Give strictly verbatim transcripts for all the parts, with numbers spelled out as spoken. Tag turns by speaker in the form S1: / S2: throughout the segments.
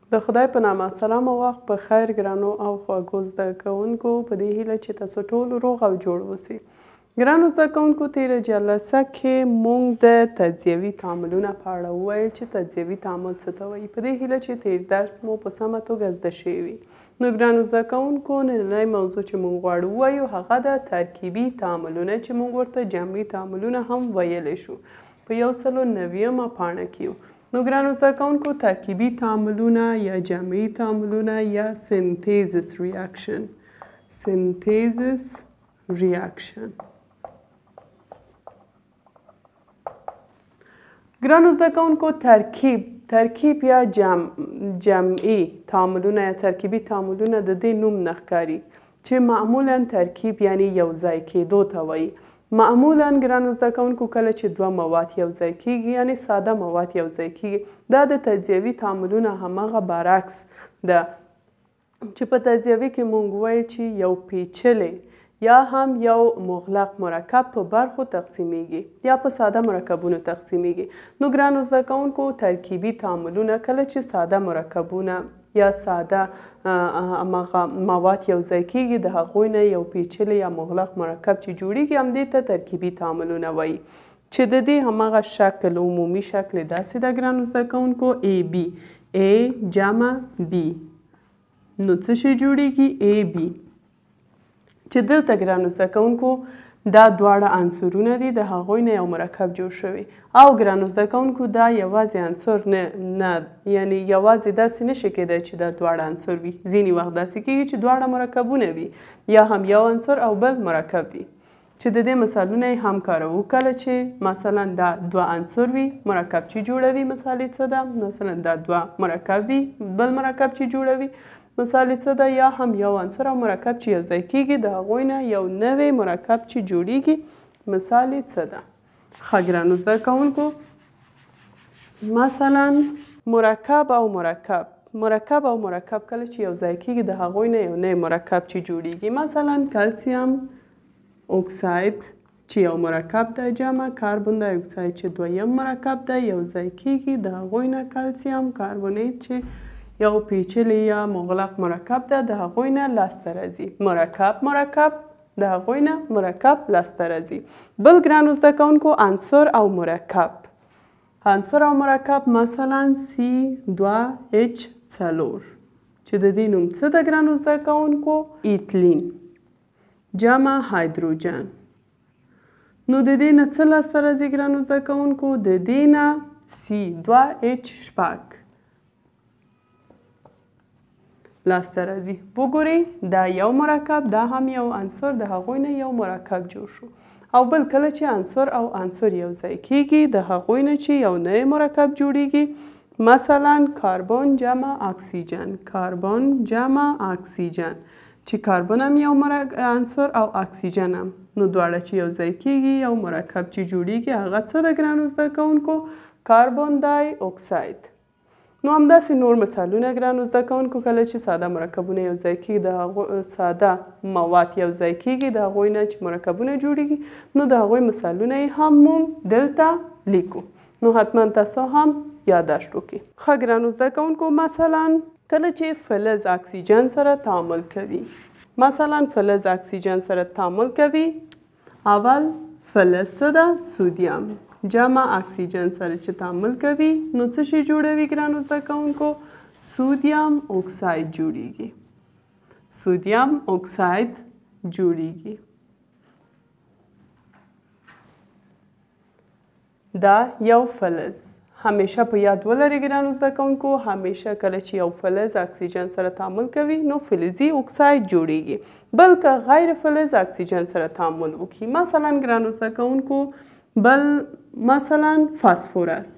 S1: د خدای په نامه سلام او وخت په خیر ګرانو او خواږو زده کوونکو په دې هیله چې تاسو ټول روغ او جوړ اوسئ. ګرانو زده کوونکو تېره جلسه کې موږ د تجزیوي تعاملونه په اړه وویل چې تجزیوي تعامل څه ته وایي. په دې هیله چې تېر درس مو په سمه توګه زده شوی وي. نو ګرانو زده کوونکو نننۍ موضوع چې موږ غواړو ووایو هغه د ترکیبي تعاملونه چې موږ ورته جمعي تعاملونه هم ویلی شو په یو سلو نویمه پاڼه کې یو. نو ګرانو زده کوونکو ترکیبي تعاملونه یا جمعي تعاملونه یا سنتیزس ریاکشن سنتیزس ریاکشن ګرانو زده کوونکو ترکیب ترکیب یا جمع جمعي تعاملونه یا ترکیبي تعاملونه د دې نوم نه ښکاري چې معمولا ترکیب یعنی یو ځای کېدو ته وایي. معمولا ګرانو زده کوونکو کله چې دوه مواد یو ځای کیږي یعنی ساده مواد یو ځای کیږي دا د تجزیوي تعاملونه هماغه برعکس ده چې په تجزیوي کې موږ وایو چې یو پیچلی یا هم یو مغلق مرکب په برخو تقسیمیږي یا په ساده مرکبونو تقسیمیږي. نو ګرانو زده کوونکو ترکیبي تعاملونه کله چې ساده مرکبونه یا ساده مواد یو ځای کیږي د هغوی نه یو پیچلی یا مغلق مرکب چې جوړیږي همدې ته ترکیبي تعاملونه وایي چې د دې هماغه شکل عمومي شکل داسې ده ګرانو زده کوونکو ای بي ای جمع بي نو څه شی جوړیږي ای بي چې دلته ګرانو زده کوونکو دا دواړه عنصرونه دي د هغوی نه یو مرکب جوړ شوی او ګرانو زده کوونکو دا یوازې عنصر نه نه یعنی یوازې داسې نشي کېدی چې دا دواړه عنصر وي. ځینې وخت داسې کېږي چې دواړه مرکبونه وي یا هم یو عنصر او بل مرکب وي چې د دې مثالونه یې هم کاروو. کله چې مثلا دا دوه عنصر وي مرکب چې جوړوي مثال یې څه ده مثلا دا دوه مرکب وي بل مرکب چې جوړوي مثال څه ده یا هم یو عنصر او مرکب چې یو ځای کیږي د هغوی نه یو نوی مرکب چې جوړیږي مثال څه ده. ښه ګرانو زده کوونکو مثلا مرکب او مرکب مرکب او مرکب کله چې یو ځای کیږي د هغوی نه یو نوی مرکب چې جوړیږي مثلا کلسیم اکساید چې یو مرکب ده جمع کاربن دای اکساید چې دویم مرکب ده یو ځای کیږي د هغوی نه کلسیم کاربونیت چې یو پیچلی یا مغلق مرکب ده د هغوی نه لاسته راځي. مرکب مرکب د هغوی نه مرکب لاسته راځي. بل ګرانو زده کوونکو عنصر او مرکب عنصر او مرکب مثلا سی دوه اچ څلور چې د دې نوم څه ده ګرانو زده کوونکو ایتلین جمع هایدروجن. نو د دې نه څه لاسته راځي ګرانو زده کوونکو د دې نه سی دوه اچ شپږ لاسته راځي. وګورئ دا یو مرکب دا هم یو عنصر د هغوی نه یو مرکب جوړ شو او بل کله چې عنصر او عنصر یو ځای کیږي د هغوی نه چې یو نوی مرکب جوړیږي مثلا کاربن جمع اکسیجن کاربن جمع اکسیجن چې کاربن هم یو عنصر او اکسیجن هم نو دواړه چې یو ځای کیږي یو مرکب چې جوړیږي هغه څه ده ګرانو زده کوونکو کاربن دای اکساید. نو همداسې نور مثالونه ګرانو زده کوونکو کله چې ساده مرکبونه یو ځای کیږي د هغو ساده مواد یو ځای کیږي د هغوی نه چې مرکبونه جوړیږي نو د هغوی مثالونه یې هم موږ دلته لیکو. نو حتما تاسو هم یادداشت وکړئ. ښه ګرانو زده کوونکو مثلا کله چې فلز اکسیجن سره تعامل کوي مثلا فلز اکسیجن سره تعامل کوي اول فلز څه ده سودیم جمع اکسیجن سره چې تعامل کوي نو څه شی جوړوي ګرانو زده کوونکو سودیم اکساید جوړیږي سودیم اکساید جوړیږي. دا یو فلز همیشه په یاد ولرئ ګرانو زده کوونکو همیشه کله چې یو فلز اکسیجن سره تعامل کوي نو فلزي اکساید جوړیږي. بلکه غیر فلز اکسیجن سره تعامل وکړي مثلا ګرانو زده کوونکو بل مثلا فاسفورس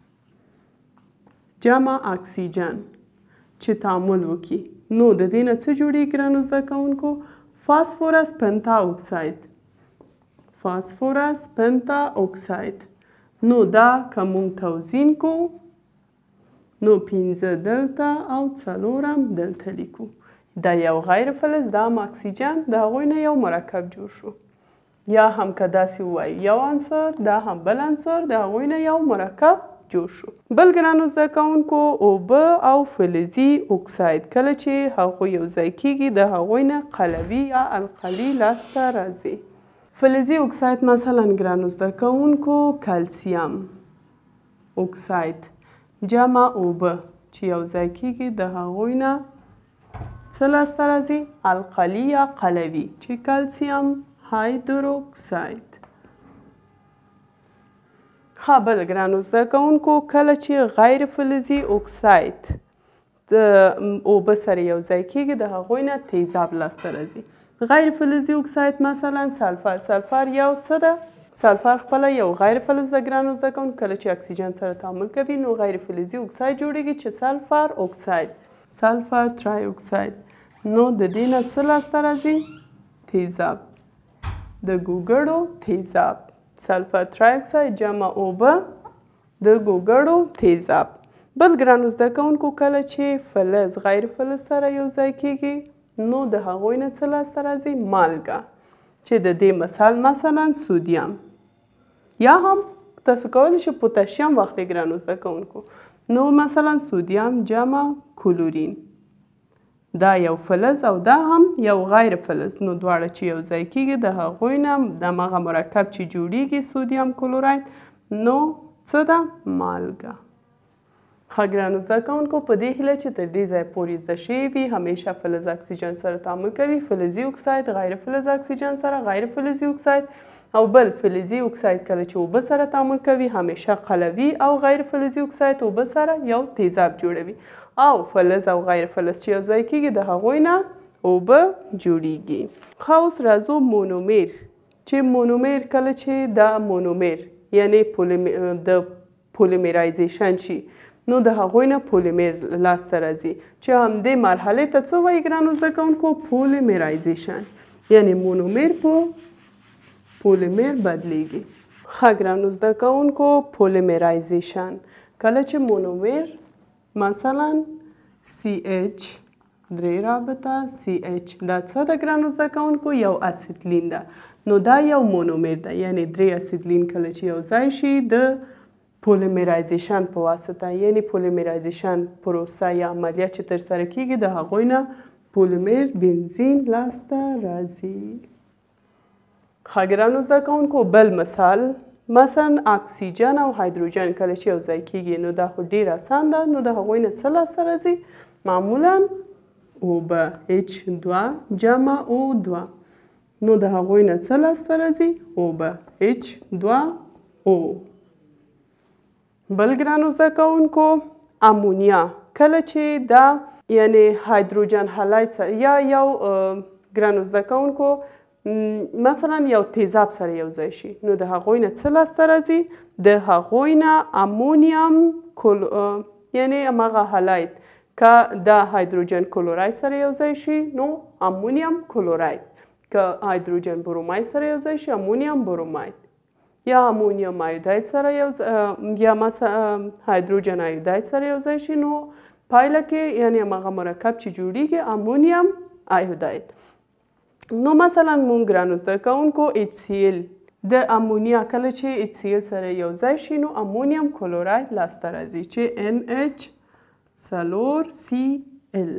S1: جمع اکسیجن چې تعامل وکړي نو د دې نه څه جوړیږي ګرانو زده کوونکو فاسفورس پنتا اکساید فاسفورس پنتا اکساید. نو دا که موږ توزین کو نو پنځه دلته او څلور هم دلته لیکو. دا یو غیر فلز دا هم اکسیجن د هغوی نه یو مرکب جوړ شو یا هم که داسې ووایو یو عنصر دا هم بل عنصر د هغوی نه یو مرکب جوړ شو. بل ګرانو زده کوونکو اوبه او فلزي اکساید کله چې هغوی یو ځای کیږي د هغوی نه قلوي یا القلي لاسته راځي. فلزي اکساید مثلا ګرانو زده کوونکو کلسیم اکساید جمع اوبه چې یو ځای کیږي د هغوی نه څه لاسته راځي؟ القلي یا قلوي چې کلسیم هایدروکساید. ښه بل ګرانو زده کوونکو کله چې غیر فلزي اکساید د اوبه سره یو ځای کیږي د هغوی نه تیزاب لاسته راځي. غیر فلزي اکساید مثلا سلفر. سلفر یو څه ده؟ سلفر خپله یو غیر فلز ده ګرانو زده کوونکو. کله چې اکسیجن سره تعامل کوي نو غیر فلزي اکساید جوړیږي چې سلفر اکساید، سلفر ترای اکساید. نو د دې نه څه لاسته راځي؟ تیزاب، د ګوګړو تیزاب. سلفر ترای اکساید جمع اوبه د ګوګړو تیزاب. بل ګرانو زده کوونکو کله چې فلز غیر فلز سره یو ځای کیږي نو د هغوی نه څه لاسته راځي؟ مالګه چې د دې مثال مثلا سودیم یا هم تاسو کولی شئ پوتاشیم واخلئ ګرانو زده کوونکو. نو مثلا سودیم جمع کلورین، دا یو فلز او دا هم یو غیر فلز. نو دواړه چې یو ځای کیږي د هغوی نه دمغه مرکب چې جوړیږي سودیم کلوراید نو څه ده؟ مالګه. ښه ګرانو زده کوونکو په دې هیله چې تر دې ځایه پورې زده شوي وي. همیشه فلز اکسیجن سره تعامل کوي، فلزي اکساید غیر فلز اکسیجن سره، غیر فلزي اکساید او بل فلزي اکساید کله چې اوبه سره تعامل کوي همیشه قلوي او غیر فلزي اکساید اوبه سره یو تیزاب جوړوي او فلز او غیر فلز چې یو ځای کیږي د هغوی نه اوبه جوړیږي. ښه اوس راځو مونومیر چې مونومیر کله چې د مونومیر یعنې د پولیمرایزیشن شي نو د هغوی نه پولیمر لاسته راځي چې همدې مرحلې ته څه وایي ګرانو زده کوونکو؟ پولیمرایزیشن. یعنې مونومیر په پولیمر بدلیږي. ښه ګرانو زده کوونکو پولیمرایزیشن کله چې مونومیر مثلا سی ایچ درې رابطه سی ایچ دا څه ده ګرانو زده کوونکو؟ یو اسیدلین ده. نو دا یو مونومیر ده یعنې درې اسیدلین کله چې یو ځای شي د پولیمرایزیشن په واسطه یعنې پولیمرایزیشن پروسه یا عملیه چې ترسره کیږي د هغوی نه پولیمر بنزین لاسته راځي. ښه ګرانو زده کوونکو بل مثال مثلا اکسیجن او هایدروجن کله چې یو ځای کیږي نو دا خو ډیر اسان ده. نو د هغوی نه څه لاسته راځي؟ معمولا اوبه اچ دوه جمع او دوه. نو د هغوی نه څه لاسته راځي؟ اوبه اچ دوه او. بل ګرانو زده کوونکو امونیا کله چې دا یعنې هایدروجن هلاید سره یا یو ګرانو زده کوونکو مثلا یو تیزاب سره یو ځای شي نو د هغوی نه څه لاسته راځي؟ د هغوی نه امونیم کل یعنې هماغه هلاید که د هایدروجن کلوراید سره یو ځای شي نو امونیم کلوراید، که هایدروجن بروماید سره یو ځای شي امونیم بروماید، یا امونیم آیوداید سره یو یا مثلا هایدروجن آیوداید سره یو ځای شي نو پایله کې یعنې هماغه مرکب چې جوړیږي امونیم آیوداید. نو مثلا مونږ ګرانو زده کوونکو اچ سی ال د امونیا کله چې اچ سی ال سره یو ځای شي نو امونیم کلوراید لاسته راځي چې ان اچ څلور سی ال.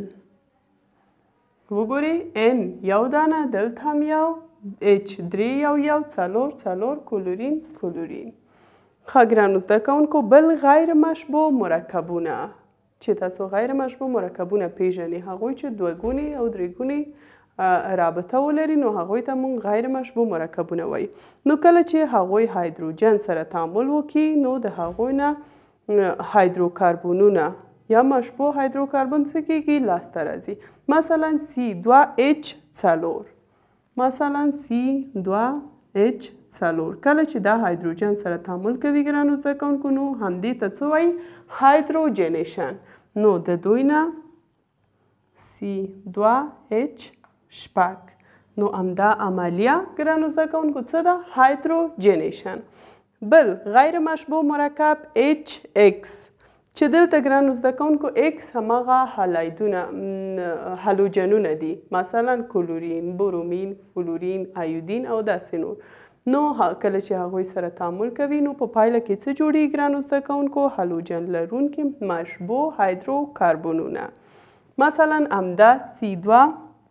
S1: وګورئ ان یو دانه دلته هم یو اچ درې یو یو څلور څلور کلورین کلورین. ښه ګرانو زده کوونکو بل غیر مشبوع مرکبونه چې تاسو غیر مشبوع مرکبونه پیژنئ هغوی چې دوه ګونې او درې ګونې رابطه ولري نو هغوی ته مونږ غیر مشبوع مرکبونه وایي. نو کله چې هغوی هایدروجن سره تعامل وکړي نو د هغوی نه هایدروکاربونونه یا مشبوع هایدروکاربن څه کیږي؟ لاسته راځي. مثلا سی دوه اچ څلور مثلا سی دوه اچ څلور کله چې دا هایدروجن سره تعامل کوي ګرانو زده کوونکو نو همدې ته څه وایي؟ هایدروجنیشن. نو د دوی نه سی دوه اچ شپږ. نو همدا عملیه ګرانو زده کوونکو څه ده؟ هایدروجنیشن. بل غیر مشبوع مرکب اچ ایکس چې دلته ګرانو زده کوونکو ایکس هماغه هلایدونه هالوجنونه دي مثلا کلورین، برومین، فلورین، ایودین او داسې نور. نو کله چې هغوی سره تعامل کوي نو په پایله کې څه جوړیږي ګرانو زده کوونکو؟ هالوجن لرونکي مشبوع هایدروکاربنونه. مثلا همدا سی دوه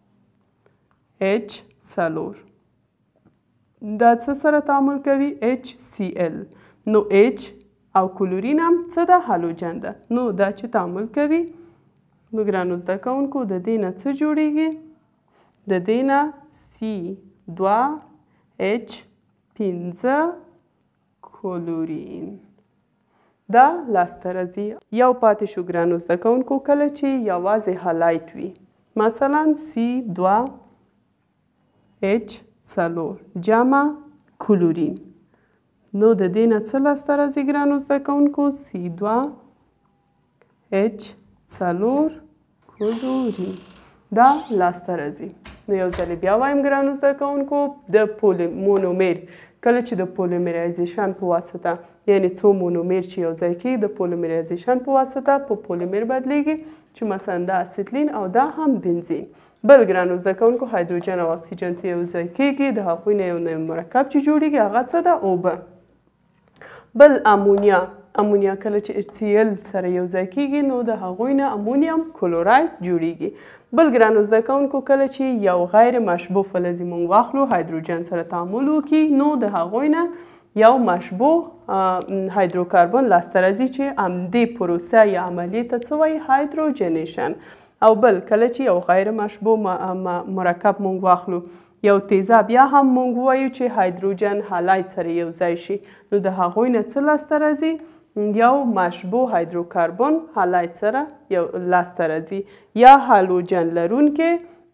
S1: اچ څلور دا څه سره تعامل کوي؟ اچ سی ال. نو اچ او کلورین هم څه ده؟ هالوجن ده. نو دا چې تعامل کوي نو ګرانو زده کوونکو د دې نه څه جوړیږي؟ د دې نه سی دوه اچ پنځه کلورین دا لاسته راځي. یو پاتې شو ګرانو زده کوونکو کله چې یوازې هالایت وي. مثلا سی دوه اچ څلور جمع کلورین. نو د دې نه څه لاسته راځي ګرانو زده کوونکو؟ سی دوه اچ څلور کلورین دا لاسته راځي. نو یو ځل بیا وایم ګرانو زده کوونکو د مونومیر کله چې د پولیمرایزیشن په واسطه یعنی څو مونومیر چې یو ځای کېږي د پولیمرایزیشن په واسطه په پولیمر بدلیږي چې مثلا دا اسیتلین او دا هم بنزین. بل ګرانو زده کوونکو هایدروجن او اکسیجن چې یو ځای کېږي د هغوی نه یو نوی مرکب چې جوړیږي هغه څه ده؟ اوبه. بل امونیا امونیا کله چې اچ سی ال سره یو ځای کېږي نو د هغوی نه امونیم کلوراید جوړیږي. بل ګرانو زده کوونکو کله چې یو غیر مشبوع فلزي موږ واخلو هایدروجن سره تعامل وکړي نو د هغوی نه یو مشبوع هایدروکاربن لاسته راځي چې همدې پروسه یا عملیې ته څه وایي؟ هایدروجنیشن. او بل کله چې یو غیر مشبوع مرکب موږ واخلو یو تیزاب یا هم موږ وایو چې هایدروجن هالایت سره یو ځای شي نو د هغوی نه څه لاسته راځي؟ یو مشبوع هایدروکاربن هالایت سره یو لاسته راځي یا هالوجن لرونکي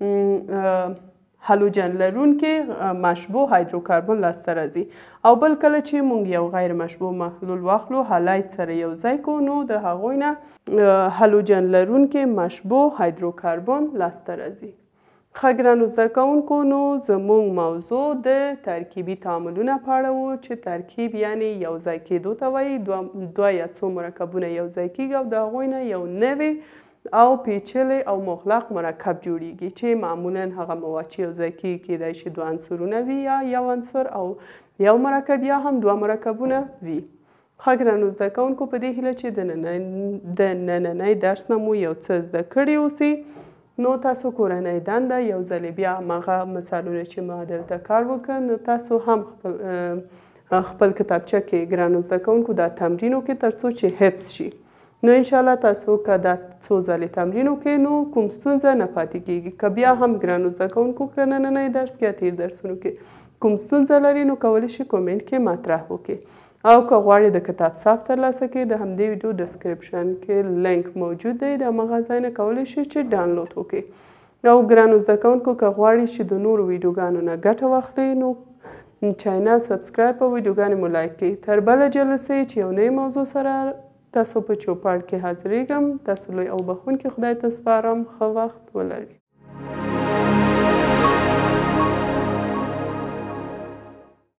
S1: هالوجن لرونکي مشبوع هایدروکاربن لاسته راځي. او بل کله چې موږ یو غیر مشبوع محلول واخلو هالایت سره یو ځای کو نو د هغوی نه هالوجن لرونکي مشبوع هایدروکاربن لاسته راځي. ښه ګرانو زده کوونکو نو زموږ موضوع د ترکیبي تعاملونه په اړه و چې ترکیب یعنې یو ځای کېدو ته وایي. دوه یا څو مرکبونه یو ځای کېږي او د هغوی نه یو نوی او پیچلی او مغلق مرکب جوړیږي چې معمولا هغه مواد چې یو ځای کېږي کیدای شي دوه عنصرونه وي یا یو عنصر او یو مرکب یا هم دوه مرکبونه وي. ښه ګرانو زده کوونکو په دې هیله چې د نننی درس نه مو یو څه زده کړي اوسئ. نو تاسو کورنۍ دنده یو ځل بیا هماغه مثالونه چې ما دلته کار وکړ نو تاسو هم خپل خپل کتابچه کې ګرانو زده کوونکو دا تمرین وکړئ تر څو چې حفظ شي. نو انشاءالله تاسو که دا څو ځلې تمرین وکړئ نو کوم ستونزه نه پاتې کېږي. که بیا هم ګرانو زده کوونکو که نننی درس کې یا تیر درسونو کې کوم ستونزه لري نو کولی شئ کومنټ کې مطرح وکړئ. او که غواړئ د کتاب صاف ترلاسه کړئ د همدې ویډیو ډسکرپشن کې لینک موجود دی د هماغه ځای نه کولی شئ چې ډاونلوډ وکړئ. او ګرانو زده کوونکو که غواړئ چې د نورو ویډیوګانو نه ګټه واخلئ نو چینل سبسکرایب او ویډیوګانې مو لایک کړئ. تر بله جلسې چې یو نوې موضوع سره تاسو په چوپړ کې حاضریږم. تاسو لوی او بخښونکي خدای ته سپارم. ښه وخت ولرئ.